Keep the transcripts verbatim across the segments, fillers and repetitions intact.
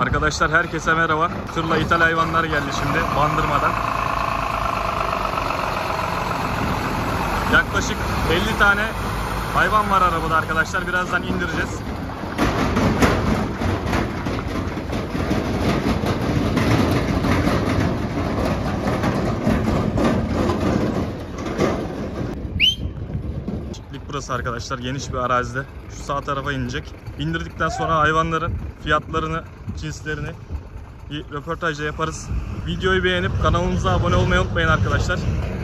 Arkadaşlar herkese merhaba. Tırla ithal hayvanlar geldi şimdi Bandırma'dan. Yaklaşık elli tane hayvan var arabada arkadaşlar. Birazdan indireceğiz. Çiftlik burası arkadaşlar. Geniş bir arazide. Şu sağ tarafa inecek. İndirdikten sonra hayvanların fiyatlarını, cinslerini bir röportajla yaparız. Videoyu beğenip kanalımıza abone olmayı unutmayın arkadaşlar.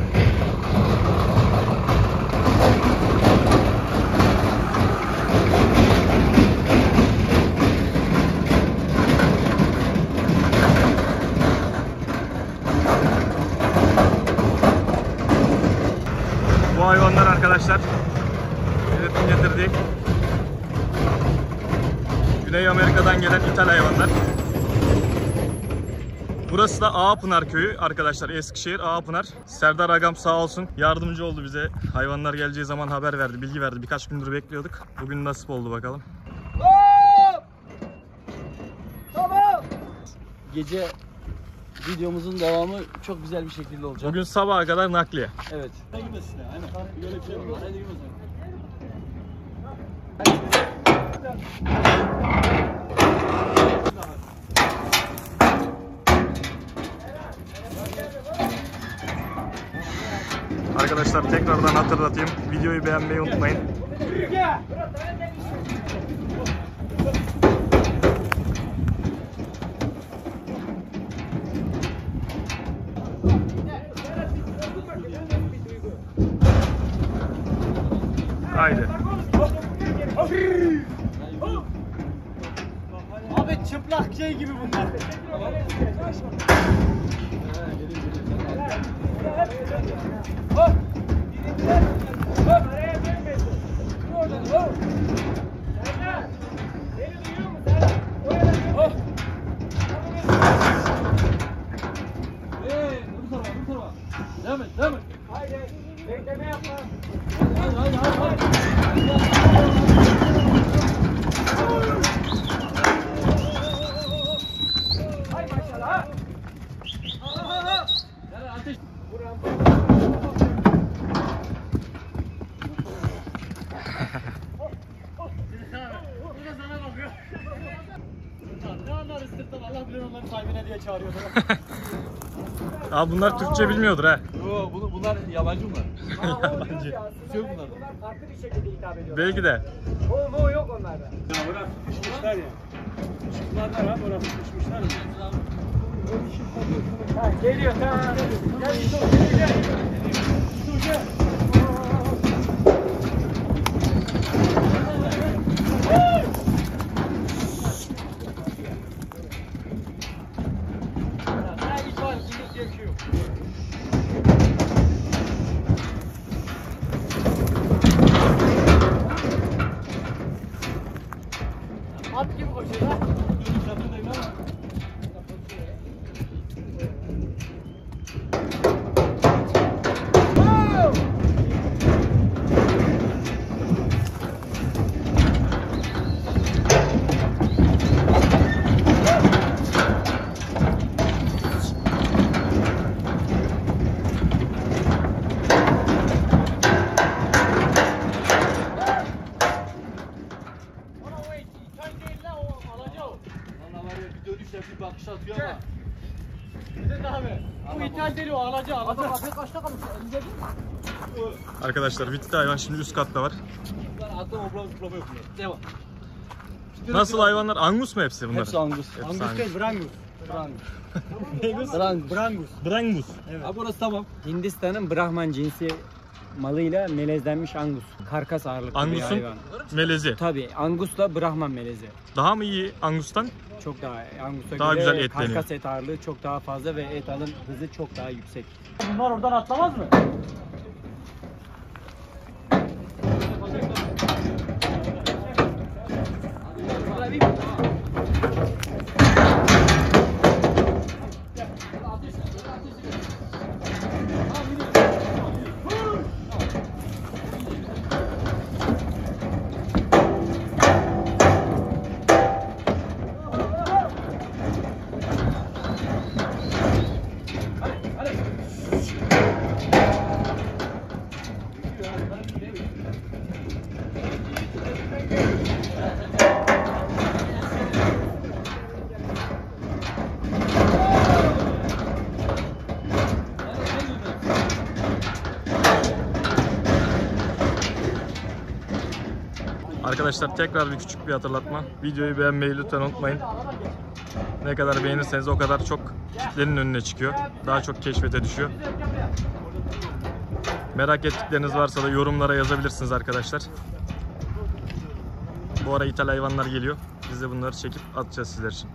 Bu hayvanlar arkadaşlar devletin getirdiği Güney Amerika'dan gelen ithal hayvanlar. Burası da Ağapınar köyü arkadaşlar, Eskişehir Ağapınar. Serdar Agam sağ olsun yardımcı oldu bize. Hayvanlar geleceği zaman haber verdi, bilgi verdi. Birkaç gündür bekliyorduk. Bugün nasip oldu bakalım. Tamam. Gece videomuzun devamı çok güzel bir şekilde olacak. Bugün sabaha kadar nakliye. Evet. Arkadaşlar tekrardan hatırlatayım. Videoyu beğenmeyi unutmayın. Haydi. Abi çıplak şey gibi bunlar. Hop. Hop. Araya girmesin. Oradan hop. Serdar. Beni duyuyor musun Serdar? Hop. Hey, dur sana, dur sana. Devam et, devam et. Haydi. Bekleme yapma. Haydi, haydi, haydi. Hay maşallah ha. Ha ha ha. Gel ateş. Buram. Ne anlar ısırtan, Allah bilir onların sahibine diye çağırıyordu. Abi bunlar Türkçe bilmiyordur ha. Yo, bunu, bunlar yabancı bunlar. Yabancı. Yok bunlar. Bunlar farklı bir şekilde hitap ediyor. Belki de. O mu yok onlarda. Ya bırak sıkışmışlar ya. Sıkışmışlar ha, bırak sıkışmışlar mı? Ha, geliyor tamam. Gel gel gel. Dur gel. At gibi koşuyor ha. Bir bakış atıyor ama. Gidin abi. Bu ithal deli o alacağı. Adam afiyet kaçta kalmış? Elinde değil mi? Arkadaşlar bitti hayvan, şimdi üst katta var. Atlama problem problem yok. Devam. Nasıl hayvanlar? Angus mu hepsi bunlar? Hepsi Angus. Hepsi Angus Angus. değil, Brangus. Brangus. Brangus. Brangus. Brangus. Evet. Abi orası tamam. Hindistan'ın Brahman cinsi malıyla melezlenmiş Angus. Karkas ağırlıklı Angus'un bir hayvan. melezi. Tabii Angus'la Brahman melezi. Daha mı iyi Angus'tan? Çok daha Angus'a Daha göre güzel etleniyor. karkas et ağırlığı çok daha fazla ve et alım hızı çok daha yüksek. Bunlar oradan atlamaz mı? Arkadaşlar tekrar bir küçük bir hatırlatma. Videoyu beğenmeyi lütfen unutmayın. Ne kadar beğenirseniz o kadar çok kitlenin önüne çıkıyor. Daha çok keşfete düşüyor. Merak ettikleriniz varsa da yorumlara yazabilirsiniz arkadaşlar. Bu ara ithal hayvanlar geliyor. Biz de bunları çekip atacağız sizler için.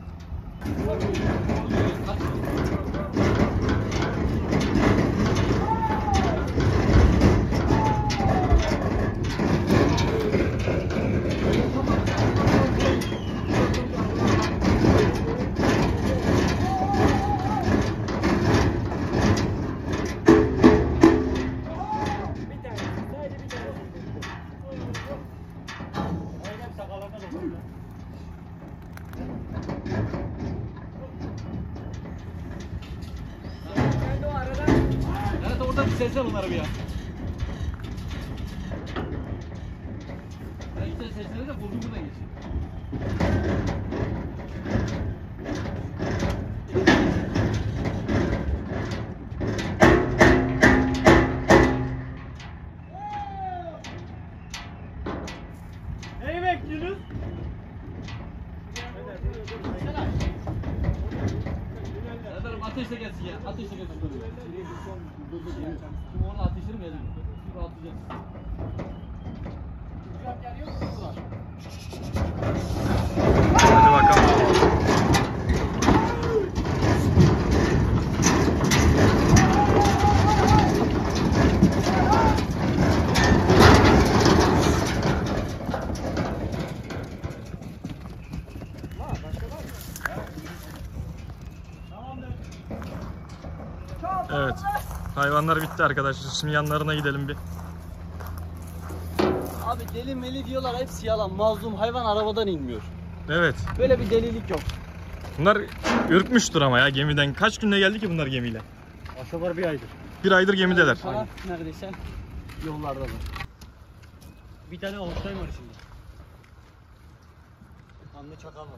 Nerede orada bir sesler onları bir ya. Ben işte sesleri de burnu buradan geçiyor. Neyi bekliyorsunuz? Serdar ateşle gelsin ya. Ateşle gelsin. Şimdi onu ateşlerim ya. Rahatlayacaksın. Hadi bakalım. Evet. Hayvanlar bitti arkadaşlar. Şimdi yanlarına gidelim bir. Abi deli meli diyorlar, hepsi yalan. Mazlum hayvan arabadan inmiyor. Evet. Böyle bir delilik yok. Bunlar ürkmüştür ama ya gemiden. Kaç günde geldi ki bunlar gemiyle? Aşağı yukarı bir aydır. Bir aydır gemideler. Sana neredeyse yollardalar. Bir tane Holstein var şimdi. Kanlı çakal var.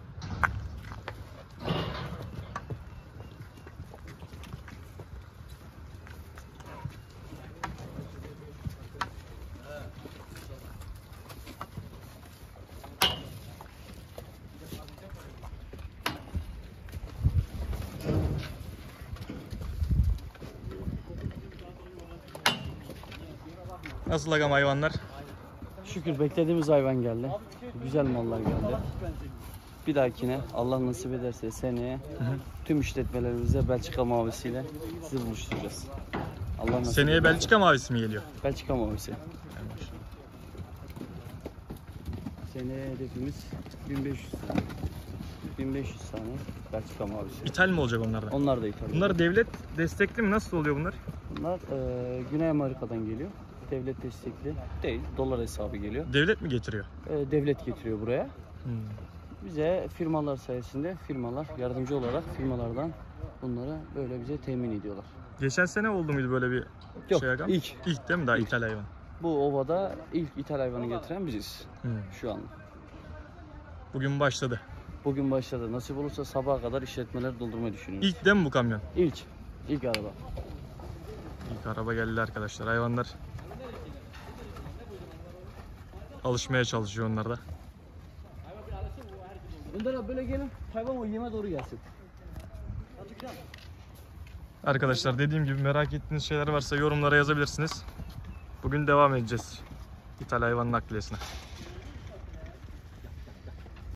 Nasıl agam hayvanlar? Şükür beklediğimiz hayvan geldi. Güzel mallar geldi. Bir dahakine Allah nasip ederse seneye tüm işletmelerimize Belçika mavisiyle sizi buluşturacağız. Allah nasip Seneye ederse. Belçika mavisi mi geliyor? Belçika mavisi. Seneye hedefimiz bin beş yüz tane. bin beş yüz tane Belçika mavisi. İthal mi olacak onlardan? Onlar da ithal. Bunlar devlet destekli mi? Nasıl oluyor bunlar? Bunlar e, Güney Amerika'dan geliyor. Devlet destekli değil, dolar hesabı geliyor. Devlet mi getiriyor? E, devlet getiriyor buraya. Hmm. Bize firmalar sayesinde firmalar yardımcı olarak firmalardan bunları böyle bize temin ediyorlar. Geçen sene oldu muydu böyle bir Yok, şey agam? ilk. İlk değil mi? Daha İlk. ithal hayvan. Bu ovada ilk ithal hayvanı getiren biziz Hmm. şu an. Bugün başladı. Bugün başladı. Nasip olursa sabaha kadar işletmeleri doldurmayı düşünüyoruz. İlk değil mi bu kamyon? İlk. İlk araba. İlk araba geldi arkadaşlar. Hayvanlar alışmaya çalışıyor onlar da. Önder abi böyle gelin. Hayvan o yeme doğru gelsin. Arkadaşlar dediğim gibi merak ettiğiniz şeyler varsa yorumlara yazabilirsiniz. Bugün devam edeceğiz ithal hayvan nakliyesine.